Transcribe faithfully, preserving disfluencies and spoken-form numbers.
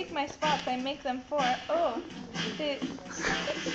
take my spots. I make them four. Oh, the,